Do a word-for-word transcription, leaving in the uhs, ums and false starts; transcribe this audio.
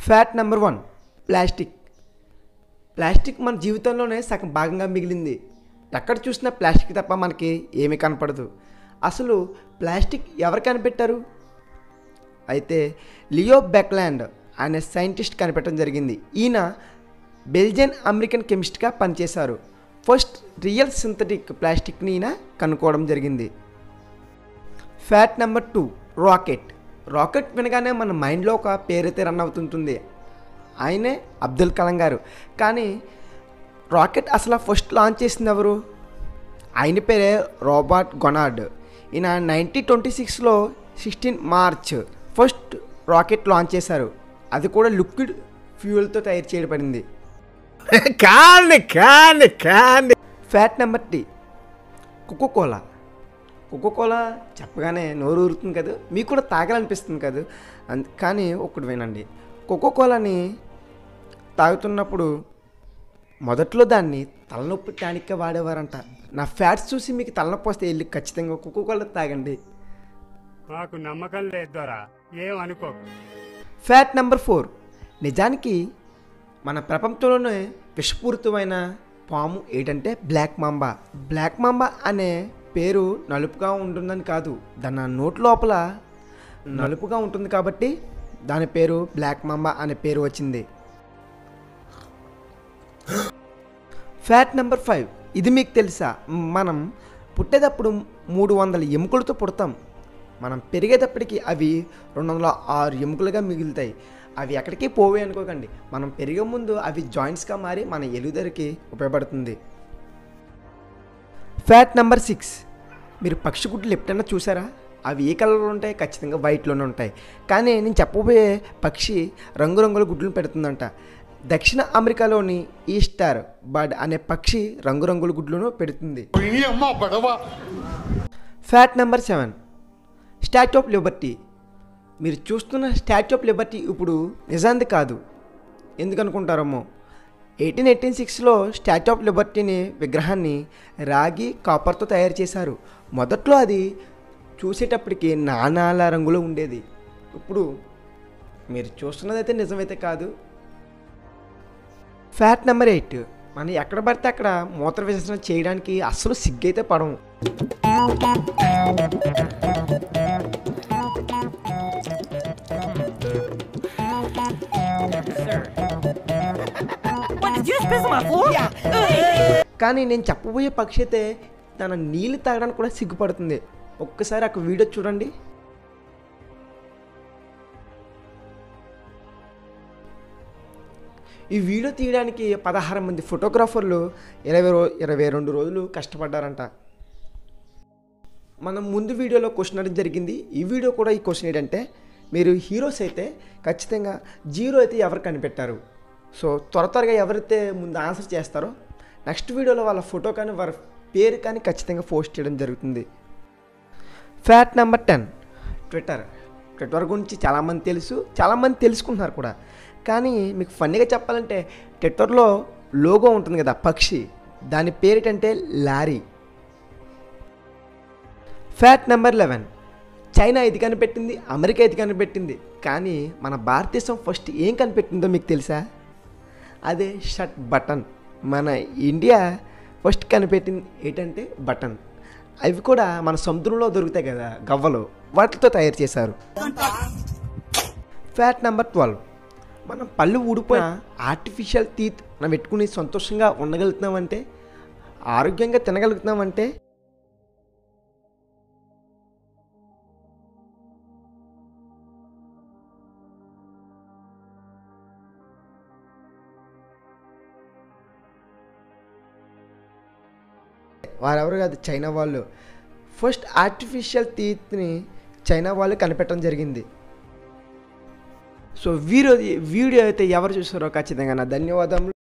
Fact number one, plastic. Plastic మన జీవితంలోనే సగం భాగంగా మిగిలింది. ఎక్కడ చూసినా ప్లాస్టిక్ తప్ప మనకి ఏమీ కనపడదు. అసలు ప్లాస్టిక్ ఎవరు కనిపెట్టారు? అయితే లియో బెక్లాండ్ అనే సైంటిస్ట్ కనిపెట్టడం జరిగింది. ఈయన బెల్జియన్ అమెరికన్ కెమిస్ట్గా పనిచేశారు. ఫస్ట్ రియల్ సింథటిక్ ప్లాస్టిక్ని ఈయన కనుక్కోవడం జరిగింది. Fact number two, rocket. Rocket వినగానే మన మైండ్లో ఒక పేరైతే రన్ అవుతుంటుంది, ఆయనే అబ్దుల్ కలాం గారు. కానీ రాకెట్ అసలు ఫస్ట్ లాంచ్ చేసింది ఎవరు? ఆయన పేరే రాబర్ట్ గొనార్డ్. ఈయన నైన్టీన్ ట్వంటీ సిక్స్లో sixteen March first rocket launch చేశారు. అది కూడా లిక్విడ్ ఫ్యూయల్తో తయారు చేయబడింది. Candy candy candy fact number three, Coca Cola. Coca Cola చెప్పగానే నోరు ఊరుతుంది కదా, మీకు కూడా తాగాలనిపిస్తుంది కదా. అంత కానీ ఒకటి వినండి, కోకోకోలాని తాగుతున్నప్పుడు మొదట్లో దాన్ని తలనొప్పి టానిక్గా వాడేవారంట. నా ఫ్యాట్స్ చూసి మీకు తలనొప్పి వస్తే వెళ్ళి ఖచ్చితంగా కోకోకోలా తాగండి. మాకు నమ్మకం లేదు దొరా, ఏమనుకో. ఫ్యాక్ట్ నెంబర్ ఫోర్, నిజానికి మన ప్రపంచంలోనే విషపూరితమైన పాము ఏంటంటే బ్లాక్ మాంబా. బ్లాక్ మాంబా అనే పేరు నలుపుగా ఉంటుందని కాదు, దాని నోటి లోపల నలుపుగా ఉంటుంది కాబట్టి దాని పేరు బ్లాక్ మాంబా అనే పేరు వచ్చింది. ఫ్యాక్ట్ నెంబర్ ఫైవ్, ఇది మీకు తెలుసా? మనం పుట్టేటప్పుడు మూడు వందల ఎముకలతో పుడతాం. మనం పెరిగేటప్పటికి అవి రెండు వందల ఆరు ఎముకలుగా మిగులుతాయి. అవి ఎక్కడికి పోవే అనుకోకండి, మనం పెరిగే ముందు అవి జాయింట్స్గా మారి మన ఎలుగుదరికి ఉపయోగపడుతుంది. ఫ్యాక్ట్ నెంబర్ సిక్స్, మీరు పక్షి గుడ్లు ఎప్పుడైనా చూసారా? అవి ఏ కలర్లో ఉంటాయి? ఖచ్చితంగా వైట్లోనే ఉంటాయి. కానీ నేను చెప్పబోయే పక్షి రంగురంగుల గుడ్లను పెడుతుందంట. దక్షిణ అమెరికాలోని ఈస్టర్ బర్డ్ అనే పక్షి రంగురంగుల గుడ్లను పెడుతుంది. Fact number seven, Statue of Liberty. మీరు చూస్తున్న స్టాచ్యూ ఆఫ్ లిబర్టీ ఇప్పుడు నిజాంది కాదు. ఎందుకనుకుంటారేమో, ఎయిటీన్ ఎయిటీన్ సిక్స్లో స్టాచ్యూ ఆఫ్ లిబర్టీని విగ్రహాన్ని రాగి కాపర్తో తయారు చేశారు. మొదట్లో అది చూసేటప్పటికి నానాల రంగులో ఉండేది. ఇప్పుడు మీరు చూస్తున్నదైతే నిజమైతే కాదు. ఫ్యాక్ట్ నెంబర్ ఎయిట్, మనం ఎక్కడ పడితే అక్కడ మూత్ర విసర్జన చేయడానికి అస్సలు సిగ్గైతే పడము. కానీ నేను చెప్పబోయే పక్షి అయితే తన నీళ్ళు తాగడానికి కూడా సిగ్గుపడుతుంది. ఒక్కసారి అక్కడ వీడియో చూడండి. ఈ వీడియో తీయడానికి పదహారు మంది ఫోటోగ్రాఫర్లు ఇరవై రో ఇరవై రెండు రోజులు కష్టపడ్డారంట. మనం ముందు వీడియోలో క్వశ్చన్ అడగడం జరిగింది. ఈ వీడియో కూడా ఈ క్వశ్చన్ ఏంటంటే, మీరు హీరోస్ అయితే ఖచ్చితంగా జీరో అయితే ఎవరు కనిపెట్టారు? సో త్వర త్వరగా ఎవరైతే ముందు ఆన్సర్ చేస్తారో నెక్స్ట్ వీడియోలో వాళ్ళ ఫోటో కానీ వారి పేరు కానీ ఖచ్చితంగా పోస్ట్ చేయడం జరుగుతుంది. Fact number ten, Twitter. Twitter గురించి చాలామంది తెలుసు, చాలామంది తెలుసుకుంటున్నారు కూడా. కానీ మీకు ఫన్నీగా చెప్పాలంటే ట్విట్టర్లో లోగో ఉంటుంది కదా పక్షి, దాని పేరు ఏంటంటే Larry. Fact number eleven, China ఇది కనిపెట్టింది, అమెరికా ఇది కనిపెట్టింది. కానీ మన భారతదేశం ఫస్ట్ ఏం కనిపెట్టిందో మీకు తెలుసా? అదే షర్ట్ బటన్. మన ఇండియా ఫస్ట్ కనిపెట్టింది ఏంటంటే బటన్. అవి కూడా మన సముద్రంలో దొరుకుతాయి కదా గవ్వలు, వాటితో తయారు చేశారు. ఫ్యాక్ట్ నెంబర్ ట్వెల్వ్, మనం పళ్ళు ఊడిపోయిన ఆర్టిఫిషియల్ టీత్ మనం పెట్టుకుని సంతోషంగా ఉండగలుగుతున్నామంటే, ఆరోగ్యంగా తినగలుగుతున్నామంటే వారెవరు కాదు, చైనా వాళ్ళు. ఫస్ట్ ఆర్టిఫిషియల్ టీత్ని చైనా వాళ్ళు కనిపెట్టడం జరిగింది. సో వీడియో వీడియో అయితే ఎవరు చూసారో ఖచ్చితంగా నా ధన్యవాదములు.